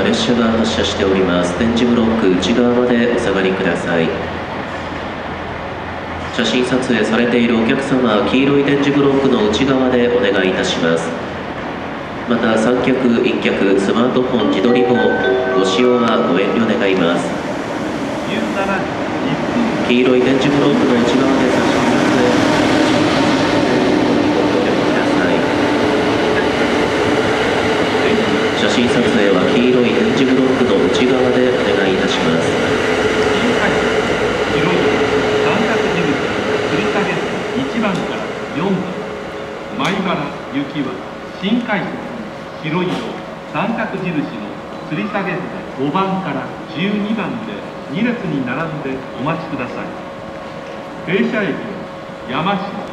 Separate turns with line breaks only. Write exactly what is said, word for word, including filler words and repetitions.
列車が発車しております。点字ブロック内側までお下がりください。写真撮影されているお客様、黄色い点字ブロックの内側でお願いいたします。また三脚、一脚、スマートフォン、自撮り棒ご使用はご遠慮願います。黄色い点字ブロックの内側で写真撮影写真撮影は黄色い点字ブロックの内側でお願いいたします。
白い三角印吊り下げいちばんからよんばん、米原行きは新快速白い三角印の吊り下げごばんからじゅうにばんでに列に並んでお待ちください。停車駅山科